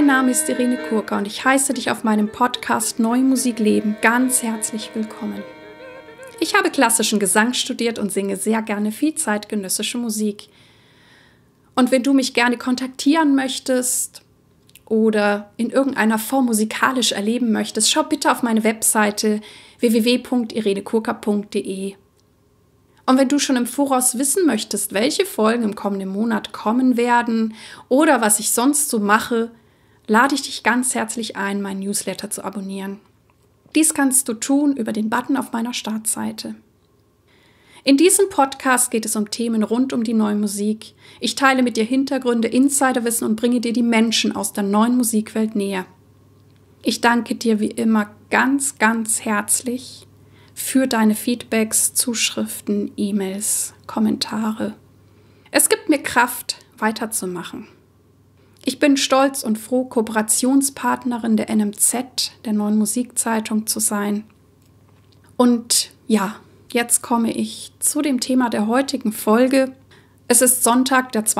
Mein Name ist Irene Kurka und ich heiße dich auf meinem Podcast Neue Musik leben ganz herzlich willkommen. Ich habe klassischen Gesang studiert und singe sehr gerne viel zeitgenössische Musik. Und wenn du mich gerne kontaktieren möchtest oder in irgendeiner Form musikalisch erleben möchtest, schau bitte auf meine Webseite www.irenekurka.de. Und wenn du schon im Voraus wissen möchtest, welche Folgen im kommenden Monat kommen werden oder was ich sonst so mache, lade ich dich ganz herzlich ein, meinen Newsletter zu abonnieren. Dies kannst du tun über den Button auf meiner Startseite. In diesem Podcast geht es um Themen rund um die neue Musik. Ich teile mit dir Hintergründe, Insiderwissen und bringe dir die Menschen aus der neuen Musikwelt näher. Ich danke dir wie immer ganz, ganz herzlich für deine Feedbacks, Zuschriften, E-Mails, Kommentare. Es gibt mir Kraft, weiterzumachen. Ich bin stolz und froh, Kooperationspartnerin der NMZ, der Neuen Musikzeitung, zu sein. Und ja, jetzt komme ich zu dem Thema der heutigen Folge. Es ist Sonntag, der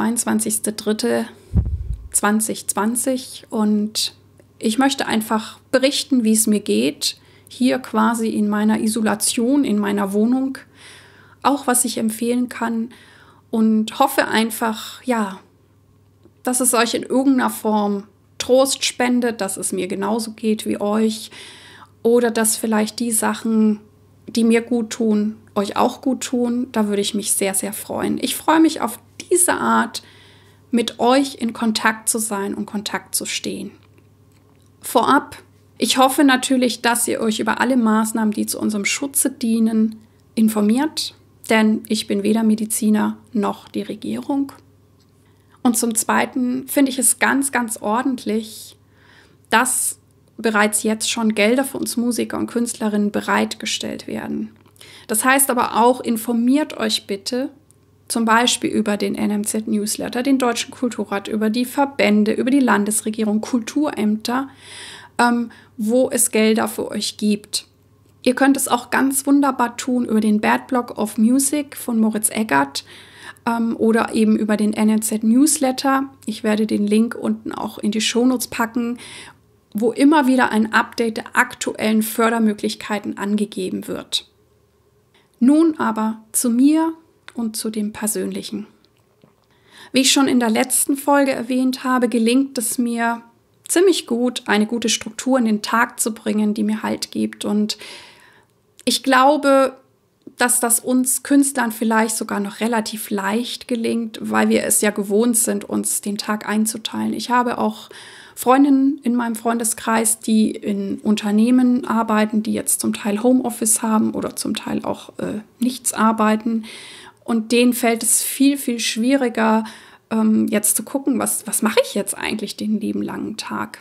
22.03.2020 und ich möchte einfach berichten, wie es mir geht, hier quasi in meiner Isolation, in meiner Wohnung, auch was ich empfehlen kann und hoffe einfach, ja, dass es euch in irgendeiner Form Trost spendet, dass es mir genauso geht wie euch oder dass vielleicht die Sachen, die mir gut tun, euch auch gut tun. Da würde ich mich sehr, sehr freuen. Ich freue mich auf diese Art, mit euch in Kontakt zu sein und Kontakt zu stehen. Vorab, ich hoffe natürlich, dass ihr euch über alle Maßnahmen, die zu unserem Schutze dienen, informiert, denn ich bin weder Mediziner noch die Regierung. Und zum Zweiten finde ich es ganz, ganz ordentlich, dass bereits jetzt schon Gelder für uns Musiker und Künstlerinnen bereitgestellt werden. Das heißt aber auch, informiert euch bitte, zum Beispiel über den NMZ-Newsletter, den Deutschen Kulturrat, über die Verbände, über die Landesregierung, Kulturämter, wo es Gelder für euch gibt. Ihr könnt es auch ganz wunderbar tun über den Bad Block of Music von Moritz Eggert oder eben über den NMZ-Newsletter. Ich werde den Link unten auch in die Shownotes packen, wo immer wieder ein Update der aktuellen Fördermöglichkeiten angegeben wird. Nun aber zu mir und zu dem Persönlichen. Wie ich schon in der letzten Folge erwähnt habe, gelingt es mir ziemlich gut, eine gute Struktur in den Tag zu bringen, die mir Halt gibt. Und ich glaube, dass das uns Künstlern vielleicht sogar noch relativ leicht gelingt, weil wir es ja gewohnt sind, uns den Tag einzuteilen. Ich habe auch Freundinnen in meinem Freundeskreis, die in Unternehmen arbeiten, die jetzt zum Teil Homeoffice haben oder zum Teil auch nichts arbeiten. Und denen fällt es viel, viel schwieriger, jetzt zu gucken, was mache ich jetzt eigentlich den lieben langen Tag.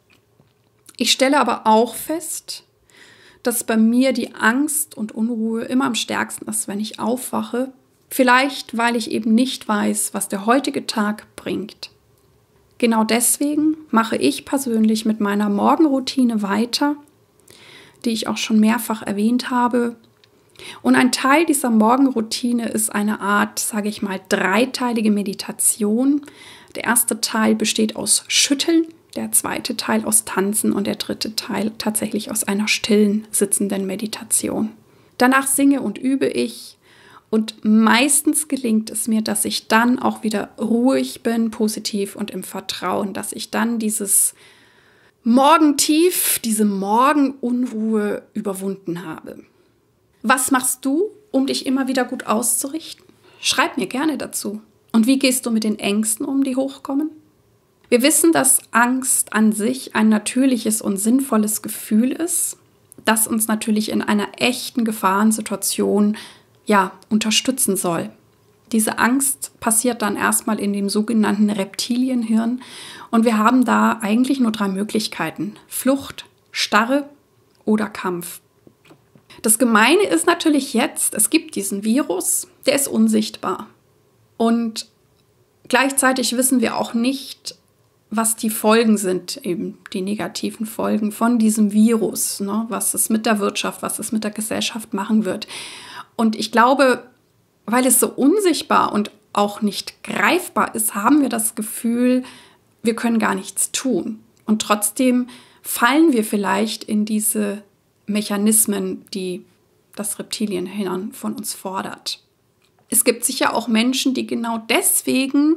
Ich stelle aber auch fest, dass bei mir die Angst und Unruhe immer am stärksten ist, wenn ich aufwache. Vielleicht, weil ich eben nicht weiß, was der heutige Tag bringt. Genau deswegen mache ich persönlich mit meiner Morgenroutine weiter, die ich auch schon mehrfach erwähnt habe. Und ein Teil dieser Morgenroutine ist eine Art, sage ich mal, dreiteilige Meditation. Der erste Teil besteht aus Schütteln, der zweite Teil aus Tanzen und der dritte Teil tatsächlich aus einer stillen, sitzenden Meditation. Danach singe und übe ich und meistens gelingt es mir, dass ich dann auch wieder ruhig bin, positiv und im Vertrauen, dass ich dann dieses Morgentief, diese Morgenunruhe überwunden habe. Was machst du, um dich immer wieder gut auszurichten? Schreib mir gerne dazu. Und wie gehst du mit den Ängsten um, die hochkommen? Wir wissen, dass Angst an sich ein natürliches und sinnvolles Gefühl ist, das uns natürlich in einer echten Gefahrensituation unterstützen soll. Diese Angst passiert dann erstmal in dem sogenannten Reptilienhirn und wir haben da eigentlich nur 3 Möglichkeiten: Flucht, Starre oder Kampf. Das Gemeine ist natürlich jetzt, es gibt diesen Virus, der ist unsichtbar. Und gleichzeitig wissen wir auch nicht, was die Folgen sind, eben die negativen Folgen von diesem Virus, ne? Was es mit der Wirtschaft, was es mit der Gesellschaft machen wird. Und ich glaube, weil es so unsichtbar und auch nicht greifbar ist, haben wir das Gefühl, wir können gar nichts tun. Und trotzdem fallen wir vielleicht in diese Mechanismen, die das Reptilienhirn von uns fordert. Es gibt sicher auch Menschen, die genau deswegen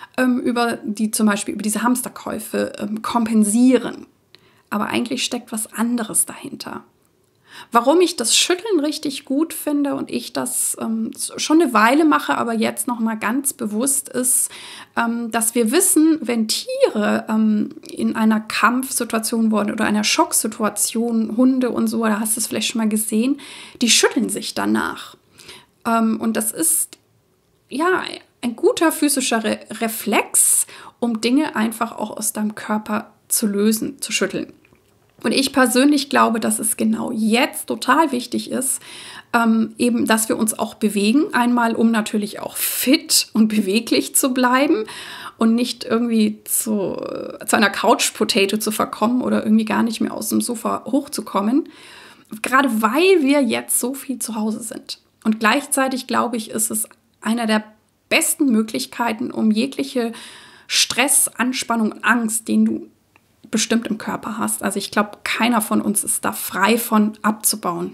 zum Beispiel über diese Hamsterkäufe kompensieren. Aber eigentlich steckt was anderes dahinter. Warum ich das Schütteln richtig gut finde und ich das schon eine Weile mache, aber jetzt noch mal ganz bewusst ist, dass wir wissen, wenn Tiere in einer Kampfsituation waren oder einer Schocksituation, Hunde und so, da hast du es vielleicht schon mal gesehen, die schütteln sich danach. Und das ist ja ein guter physischer Reflex, um Dinge einfach auch aus deinem Körper zu lösen, zu schütteln. Und ich persönlich glaube, dass es genau jetzt total wichtig ist, eben, dass wir uns auch bewegen. Einmal, um natürlich auch fit und beweglich zu bleiben und nicht irgendwie zu einer Couch-Potato zu verkommen oder irgendwie gar nicht mehr aus dem Sofa hochzukommen. Gerade weil wir jetzt so viel zu Hause sind. Und gleichzeitig, glaube ich, ist es einer der besten Möglichkeiten, um jegliche Stress, Anspannung und Angst, den du bestimmt im Körper hast. Also ich glaube, keiner von uns ist da frei von abzubauen.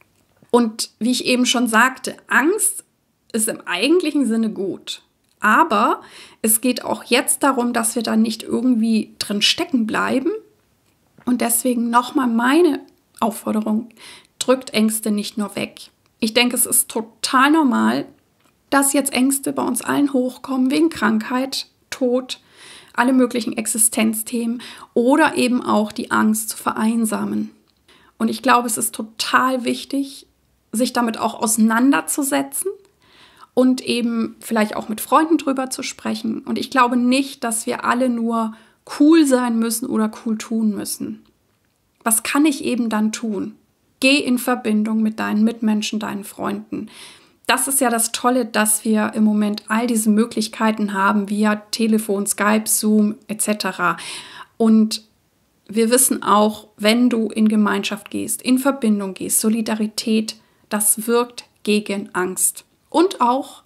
Und wie ich eben schon sagte, Angst ist im eigentlichen Sinne gut. Aber es geht auch jetzt darum, dass wir da nicht irgendwie drin stecken bleiben. Und deswegen nochmal meine Aufforderung, drückt Ängste nicht nur weg. Ich denke, es ist total normal, dass jetzt Ängste bei uns allen hochkommen, wegen Krankheit, Tod, alle möglichen Existenzthemen oder eben auch die Angst zu vereinsamen. Und ich glaube, es ist total wichtig, sich damit auch auseinanderzusetzen und eben vielleicht auch mit Freunden drüber zu sprechen. Und ich glaube nicht, dass wir alle nur cool sein müssen oder cool tun müssen. Was kann ich eben dann tun? Geh in Verbindung mit deinen Mitmenschen, deinen Freunden. Das ist ja das Tolle, dass wir im Moment all diese Möglichkeiten haben via Telefon, Skype, Zoom etc. Und wir wissen auch, wenn du in Gemeinschaft gehst, in Verbindung gehst, Solidarität, das wirkt gegen Angst. Und auch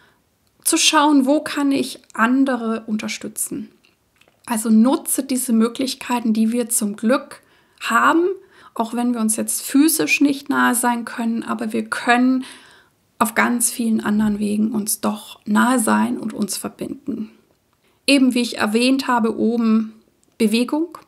zu schauen, wo kann ich andere unterstützen. Also nutze diese Möglichkeiten, die wir zum Glück haben, auch wenn wir uns jetzt physisch nicht nahe sein können, aber wir können auf ganz vielen anderen Wegen uns doch nahe sein und uns verbinden. Eben wie ich erwähnt habe oben, Bewegung.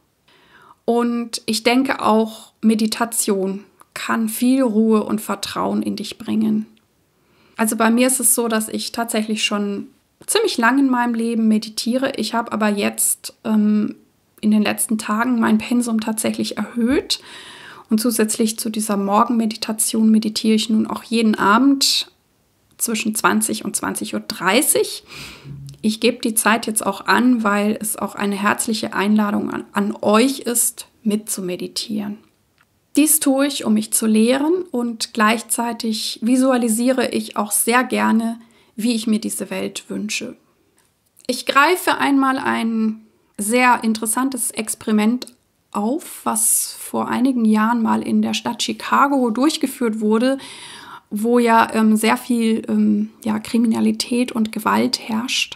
Und ich denke auch, Meditation kann viel Ruhe und Vertrauen in dich bringen. Also bei mir ist es so, dass ich tatsächlich schon ziemlich lange in meinem Leben meditiere. Ich habe aber jetzt in den letzten Tagen mein Pensum tatsächlich erhöht. Und zusätzlich zu dieser Morgenmeditation meditiere ich nun auch jeden Abend zwischen 20 und 20:30 Uhr. Ich gebe die Zeit jetzt auch an, weil es auch eine herzliche Einladung an euch ist, mit zu meditieren. Dies tue ich, um mich zu lehren und gleichzeitig visualisiere ich auch sehr gerne, wie ich mir diese Welt wünsche. Ich greife einmal ein sehr interessantes Experiment auf, was vor einigen Jahren mal in der Stadt Chicago durchgeführt wurde, wo ja sehr viel Kriminalität und Gewalt herrscht.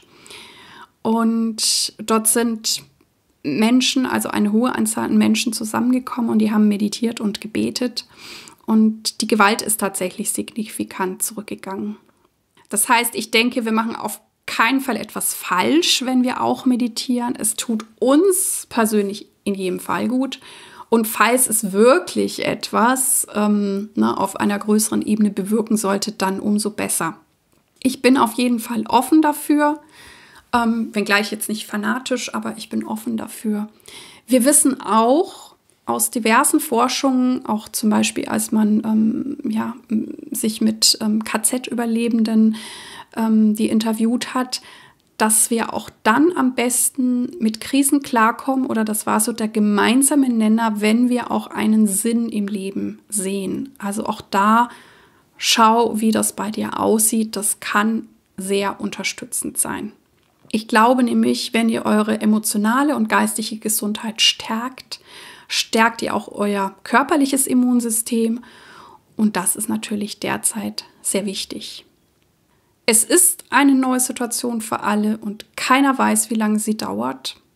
Und dort sind Menschen, also eine hohe Anzahl an Menschen zusammengekommen und die haben meditiert und gebetet. Und die Gewalt ist tatsächlich signifikant zurückgegangen. Das heißt, ich denke, wir machen auf keinen Fall etwas falsch, wenn wir auch meditieren. Es tut uns persönlich in jedem Fall gut. Und falls es wirklich etwas auf einer größeren Ebene bewirken sollte, dann umso besser. Ich bin auf jeden Fall offen dafür, wenngleich jetzt nicht fanatisch, aber ich bin offen dafür. Wir wissen auch aus diversen Forschungen, auch zum Beispiel, als man sich mit KZ-Überlebenden die interviewt hat, dass wir auch dann am besten mit Krisen klarkommen, oder das war so der gemeinsame Nenner, wenn wir auch einen Sinn im Leben sehen. Also auch da schau, wie das bei dir aussieht. Das kann sehr unterstützend sein. Ich glaube nämlich, wenn ihr eure emotionale und geistige Gesundheit stärkt, stärkt ihr auch euer körperliches Immunsystem. Und das ist natürlich derzeit sehr wichtig. Es ist eine neue Situation für alle und keiner weiß, wie lange sie dauert.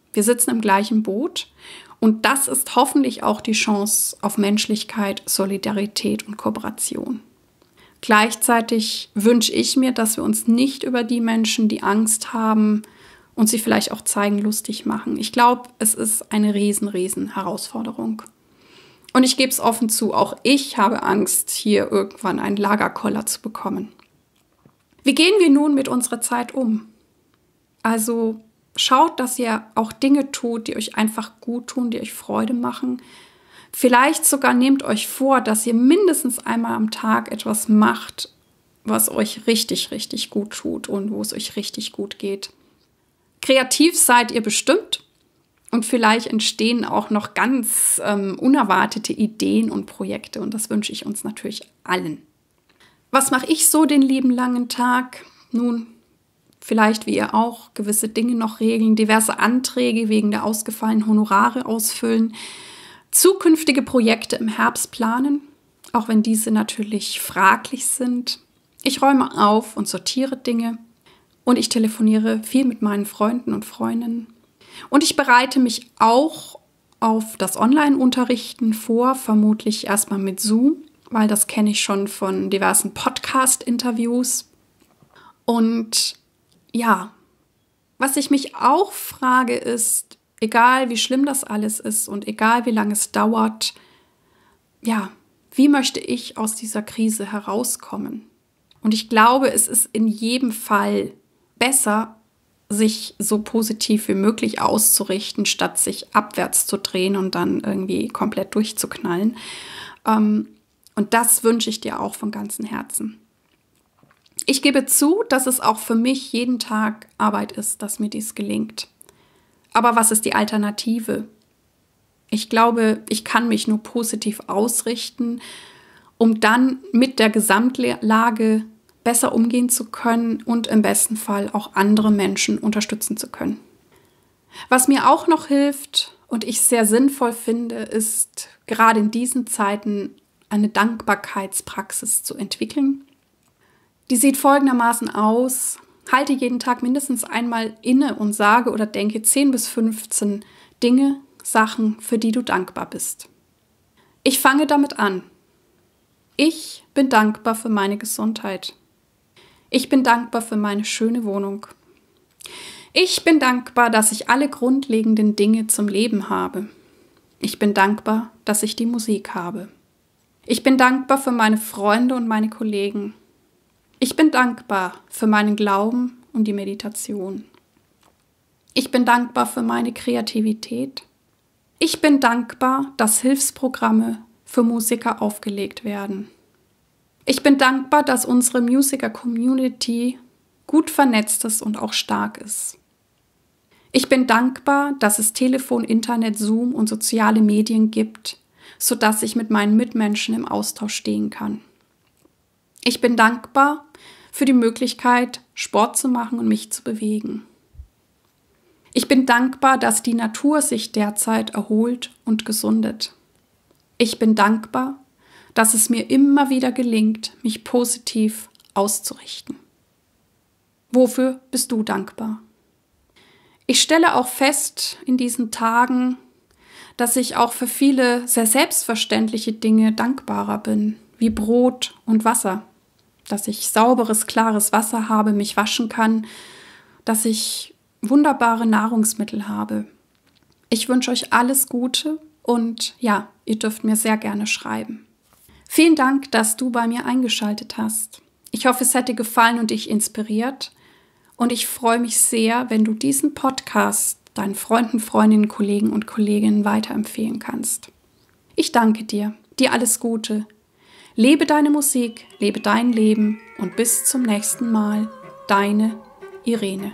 Wir sitzen im gleichen Boot und das ist hoffentlich auch die Chance auf Menschlichkeit, Solidarität und Kooperation. Gleichzeitig wünsche ich mir, dass wir uns nicht über die Menschen, die Angst haben und sie vielleicht auch zeigen, lustig machen. Ich glaube, es ist eine riesen Herausforderung. Und ich gebe es offen zu, auch ich habe Angst, hier irgendwann einen Lagerkoller zu bekommen. Wie gehen wir nun mit unserer Zeit um? Also schaut, dass ihr auch Dinge tut, die euch einfach gut tun, die euch Freude machen. Vielleicht sogar nehmt euch vor, dass ihr mindestens einmal am Tag etwas macht, was euch richtig gut tut und wo es euch richtig gut geht. Kreativ seid ihr bestimmt und vielleicht entstehen auch noch ganz unerwartete Ideen und Projekte und das wünsche ich uns natürlich allen. Was mache ich so den lieben langen Tag? Nun, vielleicht wie ihr auch gewisse Dinge noch regeln, diverse Anträge wegen der ausgefallenen Honorare ausfüllen, zukünftige Projekte im Herbst planen, auch wenn diese natürlich fraglich sind. Ich räume auf und sortiere Dinge und ich telefoniere viel mit meinen Freunden und Freundinnen. Und ich bereite mich auch auf das Online-Unterrichten vor, vermutlich erstmal mit Zoom, weil das kenne ich schon von diversen Podcast-Interviews. Und ja, was ich mich auch frage ist, egal wie schlimm das alles ist und egal wie lange es dauert, ja, wie möchte ich aus dieser Krise herauskommen? Und ich glaube, es ist in jedem Fall besser, sich so positiv wie möglich auszurichten, statt sich abwärts zu drehen und dann irgendwie komplett durchzuknallen. Und das wünsche ich dir auch von ganzem Herzen. Ich gebe zu, dass es auch für mich jeden Tag Arbeit ist, dass mir dies gelingt. Aber was ist die Alternative? Ich glaube, ich kann mich nur positiv ausrichten, um dann mit der Gesamtlage besser umgehen zu können und im besten Fall auch andere Menschen unterstützen zu können. Was mir auch noch hilft und ich sehr sinnvoll finde, ist gerade in diesen Zeiten eine Dankbarkeitspraxis zu entwickeln. Die sieht folgendermaßen aus: Halte jeden Tag mindestens einmal inne und sage oder denke 10 bis 15 Dinge, Sachen, für die du dankbar bist. Ich fange damit an. Ich bin dankbar für meine Gesundheit. Ich bin dankbar für meine schöne Wohnung. Ich bin dankbar, dass ich alle grundlegenden Dinge zum Leben habe. Ich bin dankbar, dass ich die Musik habe. Ich bin dankbar für meine Freunde und meine Kollegen. Ich bin dankbar für meinen Glauben und die Meditation. Ich bin dankbar für meine Kreativität. Ich bin dankbar, dass Hilfsprogramme für Musiker aufgelegt werden. Ich bin dankbar, dass unsere Musiker-Community gut vernetzt ist und auch stark ist. Ich bin dankbar, dass es Telefon, Internet, Zoom und soziale Medien gibt, sodass ich mit meinen Mitmenschen im Austausch stehen kann. Ich bin dankbar für die Möglichkeit, Sport zu machen und mich zu bewegen. Ich bin dankbar, dass die Natur sich derzeit erholt und gesundet. Ich bin dankbar, dass es mir immer wieder gelingt, mich positiv auszurichten. Wofür bist du dankbar? Ich stelle auch fest in diesen Tagen, dass ich auch für viele sehr selbstverständliche Dinge dankbarer bin, wie Brot und Wasser. Dass ich sauberes, klares Wasser habe, mich waschen kann, dass ich wunderbare Nahrungsmittel habe. Ich wünsche euch alles Gute und ja, ihr dürft mir sehr gerne schreiben. Vielen Dank, dass du bei mir eingeschaltet hast. Ich hoffe, es hat dir gefallen und dich inspiriert. Und ich freue mich sehr, wenn du diesen Podcast deinen Freunden, Freundinnen, Kollegen und Kolleginnen weiterempfehlen kannst. Ich danke dir. Dir alles Gute. Lebe deine Musik, lebe dein Leben und bis zum nächsten Mal. Deine Irene.